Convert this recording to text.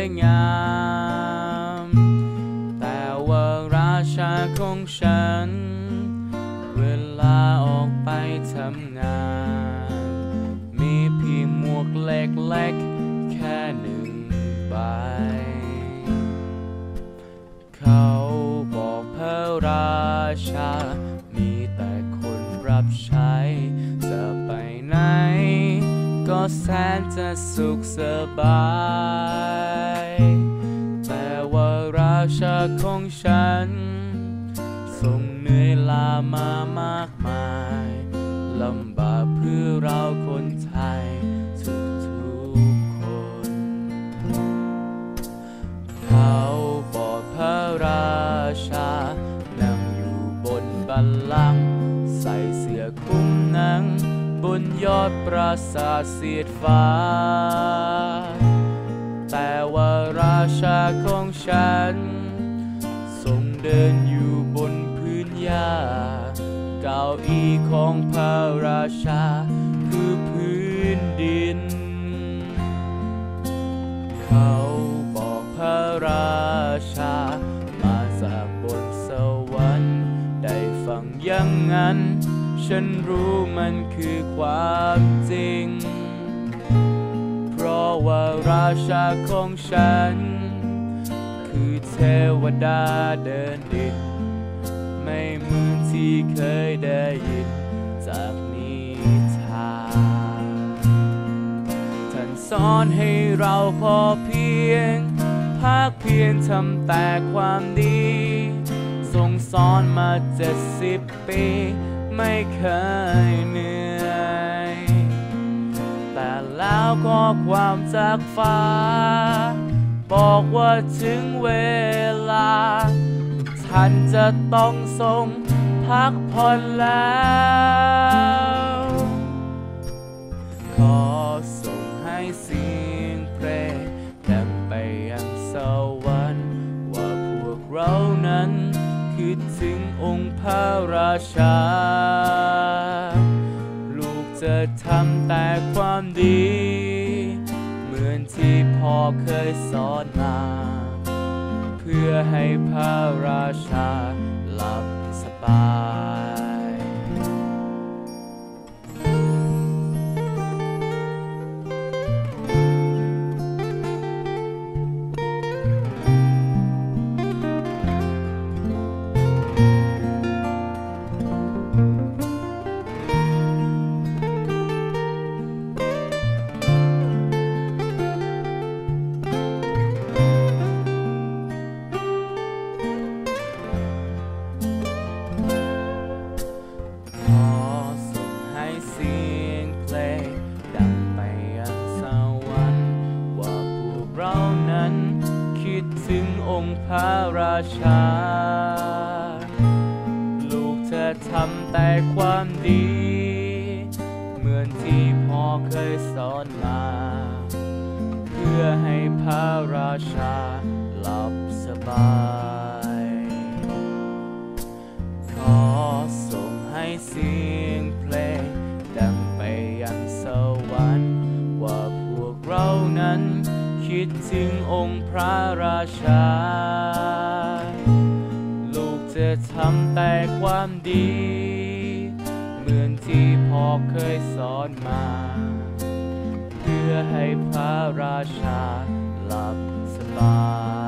งามแต่ว่าราชาของฉันเวลาออกไปทำงานมีเพียงหมวกเล็กๆแค่1 ใบเขาบอกพระราชามีแต่คนรับใช้จะไปไหนก็แสนจะสุขสบายแต่ว่าราชาของฉันทรงเหนื่อยล้ามามากมายลำบากเพื่อเราคนไทยทุกคนเขาบอกพระราชานั่งอยู่บนบัลลังก์ใส่เสื้อคลุมหนังบนยอดปราสาทเสียดฟ้าแต่ว่าราชาของฉันทรงเดินอยู่บนพื้นหญ้าเก้าอี้ของพระราชาคือพื้นดินเขาบอกพระราชามาจากบนสวรรค์ได้ฟังอย่างนั้นฉันรู้มันคือความจริงเพราะว่าราชาของฉันคือเทวดาเดินดินไม่เหมือนที่เคยได้ยินจากนิทานท่านสอนให้เราพอเพียงภาคเพียรทำแต่ความดีทรงสอนมา70 ปีไม่เคยเหนื่อยแต่แล้วก็ความจากฟ้าบอกว่าถึงเวลาท่านจะต้องทรงพักผ่อนแล้วขอส่งให้เสียงเพลงดังไปยังสวรรค์ว่าพวกเรานั้นคิดถึงองค์พระราชาลูกจะทำแต่ความดีเหมือนที่พ่อเคยสอนมาเพื่อให้พระราชาหลับสบายถึงองค์พระราชาลูกเธอทำแต่ความดีเหมือนที่พ่อเคยสอนมาเพื่อให้พระราชาหลับสบายขอส่งให้เสียงเพลงดังไปยังสวรรค์ว่าพวกเรานั้นคิดถึงองค์พระราชาลูกจะทำแต่ความดีเหมือนที่พ่อเคยสอนมาเพื่อให้พระราชาหลับสบาย